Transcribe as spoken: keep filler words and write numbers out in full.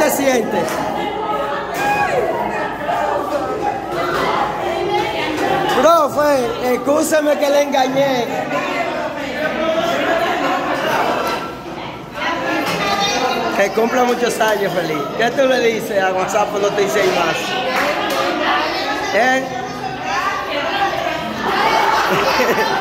se siente? Profe, excúseme que le engañé. Que cumpla muchos años, feliz. ¿Qué tú le dices a WhatsApp cuando te dice más? ¿Eh?